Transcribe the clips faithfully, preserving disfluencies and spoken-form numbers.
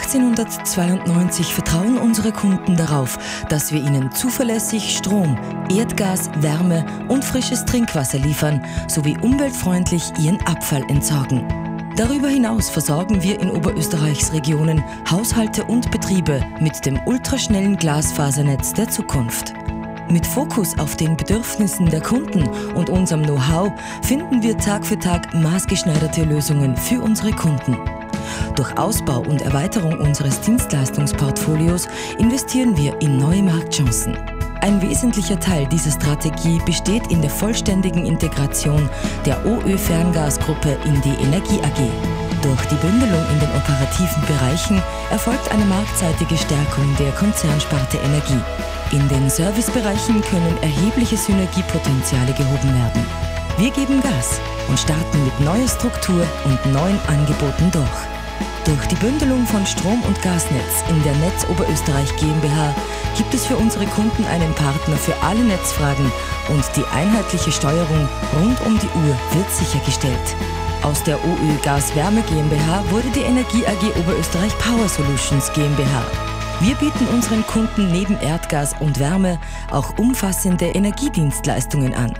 achtzehnhundertzweiundneunzig vertrauen unsere Kunden darauf, dass wir ihnen zuverlässig Strom, Erdgas, Wärme und frisches Trinkwasser liefern, sowie umweltfreundlich ihren Abfall entsorgen. Darüber hinaus versorgen wir in Oberösterreichs Regionen Haushalte und Betriebe mit dem ultraschnellen Glasfasernetz der Zukunft. Mit Fokus auf den Bedürfnissen der Kunden und unserem Know-how finden wir Tag für Tag maßgeschneiderte Lösungen für unsere Kunden. Durch Ausbau und Erweiterung unseres Dienstleistungsportfolios investieren wir in neue Marktchancen. Ein wesentlicher Teil dieser Strategie besteht in der vollständigen Integration der OÖ-Ferngasgruppe in die Energie A G. Durch die Bündelung in den operativen Bereichen erfolgt eine marktseitige Stärkung der Konzernsparte Energie. In den Servicebereichen können erhebliche Synergiepotenziale gehoben werden. Wir geben Gas und starten mit neuer Struktur und neuen Angeboten durch. Durch die Bündelung von Strom- und Gasnetz in der Netz Oberösterreich GmbH gibt es für unsere Kunden einen Partner für alle Netzfragen und die einheitliche Steuerung rund um die Uhr wird sichergestellt. Aus der OÖ Gas-Wärme GmbH wurde die Energie A G Oberösterreich Power Solutions GmbH. Wir bieten unseren Kunden neben Erdgas und Wärme auch umfassende Energiedienstleistungen an.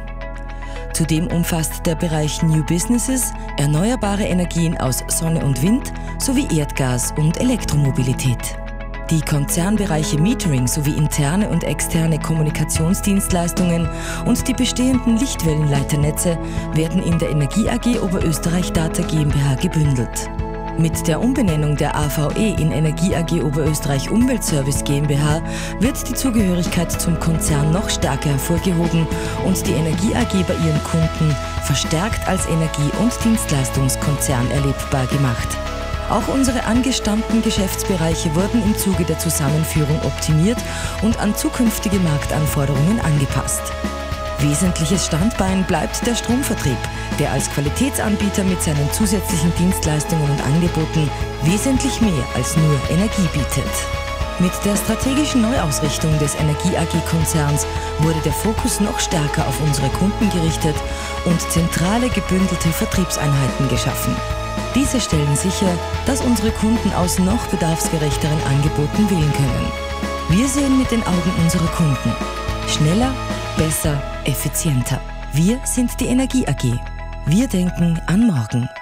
Zudem umfasst der Bereich New Businesses erneuerbare Energien aus Sonne und Wind sowie Erdgas und Elektromobilität. Die Konzernbereiche Metering sowie interne und externe Kommunikationsdienstleistungen und die bestehenden Lichtwellenleiternetze werden in der Energie A G Oberösterreich Data GmbH gebündelt. Mit der Umbenennung der A V E in Energie A G Oberösterreich Umweltservice GmbH wird die Zugehörigkeit zum Konzern noch stärker hervorgehoben und die Energie A G bei ihren Kunden verstärkt als Energie- und Dienstleistungskonzern erlebbar gemacht. Auch unsere angestammten Geschäftsbereiche wurden im Zuge der Zusammenführung optimiert und an zukünftige Marktanforderungen angepasst. Wesentliches Standbein bleibt der Stromvertrieb, der als Qualitätsanbieter mit seinen zusätzlichen Dienstleistungen und Angeboten wesentlich mehr als nur Energie bietet. Mit der strategischen Neuausrichtung des Energie A G-Konzerns wurde der Fokus noch stärker auf unsere Kunden gerichtet und zentrale gebündelte Vertriebseinheiten geschaffen. Diese stellen sicher, dass unsere Kunden aus noch bedarfsgerechteren Angeboten wählen können. Wir sehen mit den Augen unserer Kunden. Schneller, besser, effizienter. Wir sind die Energie A G. Wir denken an morgen.